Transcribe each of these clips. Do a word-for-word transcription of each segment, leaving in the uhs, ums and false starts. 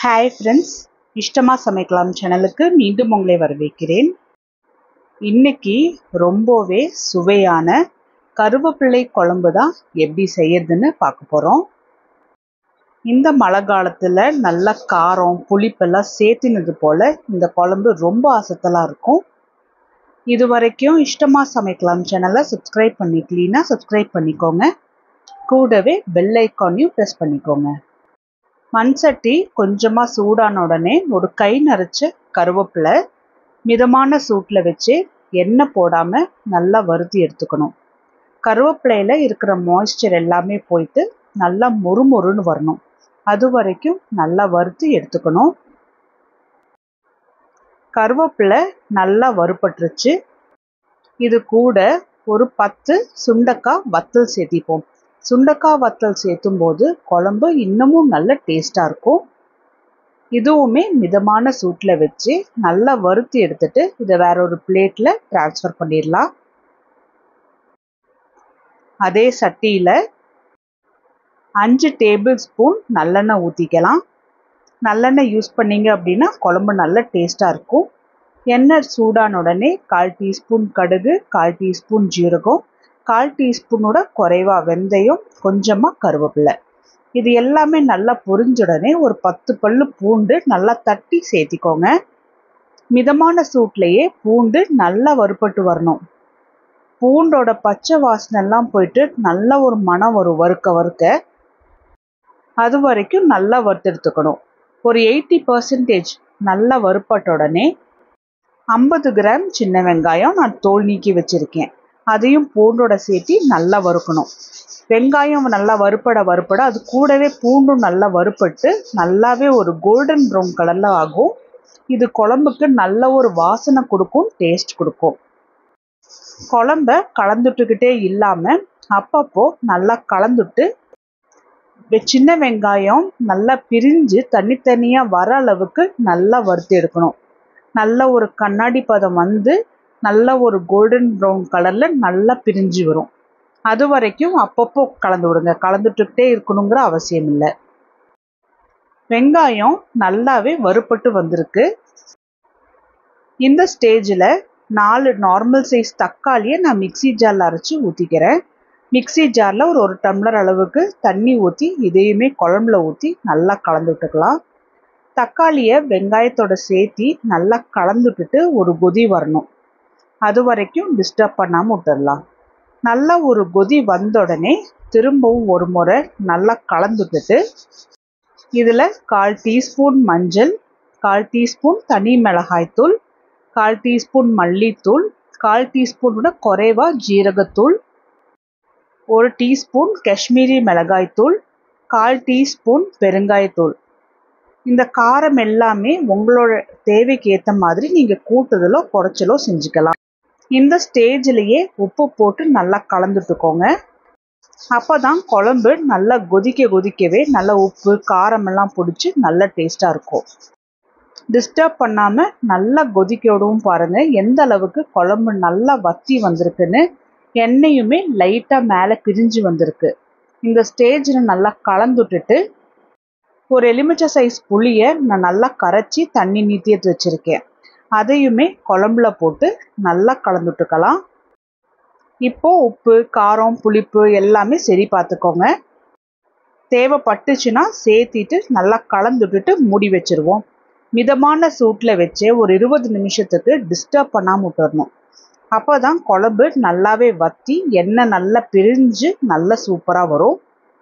Hi friends, இஷ்டமாக சமைக்கலாம் சேனலுக்கு மீண்டும் உங்களை வரவேற்கிறேன். இன்னைக்கு ரொம்பவே சுவையான கருவேப்பிலை குழம்பு தான் எப்படி செய்யறதுன்னு பார்க்க போகிறோம். இந்த மழை காலத்தில் நல்ல காரம் புளிப்பெல்லாம் சேர்த்தினது போல் இந்த குழம்பு ரொம்ப அசத்தலாக இருக்கும். இது வரைக்கும் இஷ்டமாக சமைக்கலாம் சேனலை சப்ஸ்கிரைப் பண்ணிக்கலீன்னா சப்ஸ்கிரைப் பண்ணிக்கோங்க. கூடவே பெல் ஐக்கானையும் ப்ரெஸ் பண்ணிக்கோங்க. மண் சட்டி கொஞ்சமாக சூடான உடனே ஒரு கை நரைச்ச கருவேப்பிலை மிதமான சூட்டில் வச்சு எண்ணெய் போடாமல் நல்லா வறுத்தி எடுத்துக்கணும். கருவேப்பிலையில் இருக்கிற மாய்ஸ்சர் எல்லாமே போயிட்டு நல்லா மொறுமொறுன்னு வரணும். அது வரைக்கும் நல்லா வறுத்தி எடுத்துக்கணும். கருவேப்பிலை நல்லா வறுபட்டுருச்சு. இது கூட ஒரு பத்து சுண்டக்காய் வத்தல் சேர்த்திப்போம். சுண்டக்காய் வத்தல் சேர்த்தும் போது குழம்பு இன்னமும் நல்ல டேஸ்டாக இருக்கும். இதுவுமே மிதமான சூட்டில் வச்சு நல்லா வறுத்தி எடுத்துட்டு இதை வேற ஒரு பிளேட்டில் ட்ரான்ஸ்ஃபர் பண்ணிடலாம். அதே சட்டியில் அஞ்சு டேபிள் ஸ்பூன் நல்லெண்ணெய் ஊற்றிக்கலாம். நல்லெண்ணெய் யூஸ் பண்ணிங்க அப்படின்னா குழம்பு நல்ல டேஸ்டாக இருக்கும். எண்ணெய் சூடான உடனே கால் டீஸ்பூன் கடுகு, கால் டீஸ்பூன் ஜீரகம், கால் டீஸ்பூனோட குறைவா வெந்தயம், கொஞ்சமாக கருவேப்பிலை, இது எல்லாமே நல்லா பொரிஞ்சுடனே ஒரு பத்து பல்லு பூண்டு நல்லா தட்டி சேர்த்திக்கோங்க. மிதமான சூட்லேயே பூண்டு நல்லா வறுபட்டு வரணும். பூண்டோட பச்சை வாசனைலாம் போயிட்டு நல்ல ஒரு மனம் வரும் வறுக்க வறுக்க. அது வரைக்கும் நல்லா வறுத்தெடுத்துக்கணும். ஒரு எயிட்டி பர்சன்டேஜ் நல்லா வறுப்பட்ட உடனே ஐம்பது கிராம் சின்ன வெங்காயம் நான் தோல் நீக்கி வச்சுருக்கேன், அதையும் பூண்டோட சேர்த்து நல்லா வறுக்கணும். வெங்காயம் நல்லா வறுப்பட வறுப்பட அது கூடவே பூண்டும் நல்லா வறுப்பட்டு நல்லாவே ஒரு கோல்டன் ப்ரௌன் கலரில் ஆகும். இது குழம்புக்கு நல்ல ஒரு வாசனை கொடுக்கும், டேஸ்ட் கொடுக்கும். குழம்ப கலந்துட்டுக்கிட்டே இல்லாமல் அப்பப்போ நல்லா கலந்துட்டு சின்ன வெங்காயம் நல்லா பிரிஞ்சு தனித்தனியாக வர அளவுக்கு நல்லா வறுத்து எடுக்கணும். நல்ல ஒரு கண்ணாடி பதம் வந்து நல்ல ஒரு கோல்டன் ப்ரௌன் கலரில் நல்லா பிரிஞ்சு வரும். அது வரைக்கும் அப்பப்போ கலந்து விடுங்க, கலந்துட்டுக்கிட்டே இருக்கணுங்கிற அவசியம் இல்லை. வெங்காயம் நல்லாவே வறுப்பட்டு வந்திருக்கு. இந்த ஸ்டேஜில் நாலு நார்மல் சைஸ் தக்காளியை நான் மிக்சி ஜாரில் அரைச்சி ஊற்றிக்கிறேன். மிக்சி ஜாரில் ஒரு ஒரு டம்ளர் அளவுக்கு தண்ணி ஊற்றி இதையுமே குழம்புல ஊற்றி நல்லா கலந்து விட்டுக்கலாம். தக்காளியை வெங்காயத்தோட சேர்த்தி நல்லா கலந்துட்டுட்டு ஒரு கொதி வரணும். அது வரைக்கும் டிஸ்டர்ப் பண்ணாமல் விட்டுடலாம். நல்லா ஒரு கொதி வந்த உடனே திரும்பவும் ஒரு முறை நல்லா கலந்துட்டுட்டு இதில் கால் டீஸ்பூன் மஞ்சள், கால் டீஸ்பூன் தனி மிளகாய்த்தூள், கால் டீஸ்பூன் மல்லித்தூள், கால் டீஸ்பூனோட குறைவா ஜீரகத்தூள், ஒரு டீஸ்பூன் காஷ்மீரி மிளகாய்த்தூள், கால் டீஸ்பூன் பெருங்காயத்தூள். இந்த காரம் எல்லாமே உங்களோட தேவைக்கு ஏற்ற மாதிரி நீங்கள் கூட்டுதலோ குறைச்சலோ செஞ்சுக்கலாம். இந்த ஸ்டேஜ்லேயே உப்பு போட்டு நல்லா கலந்துட்டுக்கோங்க. அப்போ தான் குழம்பு நல்லா கொதிக்க கொதிக்கவே நல்லா உப்பு காரமெல்லாம் பிடிச்சி நல்ல டேஸ்ட்டாக இருக்கும். டிஸ்டர்ப் பண்ணாமல் நல்லா கொதிக்க விடவும் பாருங்கள் எந்த அளவுக்கு குழம்பு நல்லா வத்தி வந்திருக்குன்னு. எண்ணெயுமே லைட்டாக மேலே பிரிஞ்சு வந்திருக்கு. இந்த ஸ்டேஜில் நல்லா கலந்துட்டுட்டு ஒரு எலுமிச்சை சைஸ் புளியை நான் நல்லா கரைச்சி தண்ணி நீத்தி எடுத்து வச்சுருக்கேன், அதையுமே குழம்புல போட்டு நல்லா கலந்துட்டுக்கலாம். இப்போது உப்பு காரம் புளிப்பு எல்லாமே சரி பார்த்துக்கோங்க. தேவைப்பட்டுச்சுன்னா சேர்த்திட்டு நல்லா கலந்துட்டுட்டு மூடி வச்சுருவோம். மிதமான சூட்டில் வச்சு ஒரு இருபது நிமிஷத்துக்கு டிஸ்டர்ப் பண்ணாமல் விட்டுறணும். அப்போ தான் குழம்பு நல்லாவே வற்றி எண்ணெய் நல்லா பிரிஞ்சு நல்லா சூப்பராக வரும்.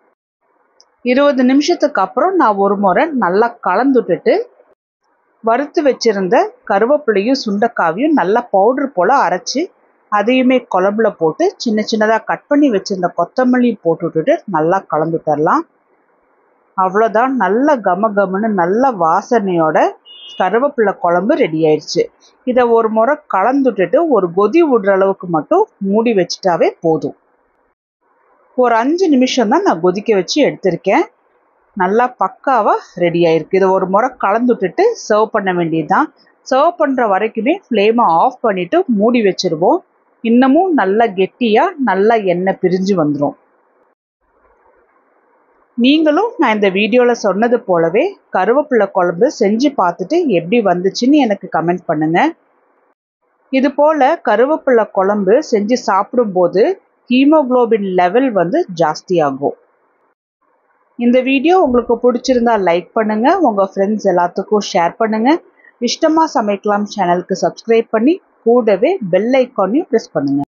இருபது நிமிஷத்துக்கு அப்புறம் நான் ஒரு முறை நல்லா கலந்துட்டுட்டு வறுத்து வச்சுருந்த கருவேப்பிலையும் சுண்டைக்காவையும் நல்லா பவுடர் போல் அரைச்சி அதையுமே குழம்புல போட்டு சின்ன சின்னதாக கட் பண்ணி வச்சுருந்த கொத்தமல்லி போட்டுவிட்டுட்டு நல்லா கலந்துட்டரலாம். அவ்வளோதான், நல்ல கம கமன்னு நல்ல வாசனையோட கருவேப்பிலை குழம்பு ரெடி ஆயிடுச்சு. இதை ஒரு முறை கலந்துட்டுட்டு ஒரு கொதி விடுற அளவுக்கு மட்டும் மூடி வச்சுட்டாவே போதும். ஒரு அஞ்சு நிமிஷம் தான் நான் கொதிக்க வச்சு எடுத்திருக்கேன். நல்லா பக்காவாக ரெடி ஆயிருக்கு. இதை ஒரு முறை கலந்துட்டுட்டு சர்வ் பண்ண வேண்டியதுதான். சர்வ் பண்ணுற வரைக்குமே ஃப்ளேமை ஆஃப் பண்ணிவிட்டு மூடி வச்சுருவோம். இன்னமும் நல்லா கெட்டியாக நல்லா எண்ணெய் பிரிஞ்சு வந்துடும். நீங்களும் நான் இந்த வீடியோவில் சொன்னது போலவே கருவேப்பிலை குழம்பு செஞ்சு பார்த்துட்டு எப்படி வந்துச்சுன்னு எனக்கு கமெண்ட் பண்ணுங்கள். இது போல் கருவேப்பிலை குழம்பு செஞ்சு சாப்பிடும்போது ஹீமோகுளோபின் லெவல் வந்து ஜாஸ்தியாகும். இந்த வீடியோ உங்களுக்கு பிடிச்சிருந்தா லைக் பண்ணுங்கள், உங்கள் ஃப்ரெண்ட்ஸ் எல்லாத்துக்கும் ஷேர் பண்ணுங்கள். இஷ்டமாக சமைக்கலாம் சேனலுக்கு சப்ஸ்கிரைப் பண்ணி கூடவே பெல் ஐக்கானையும் ப்ரெஸ் பண்ணுங்கள்.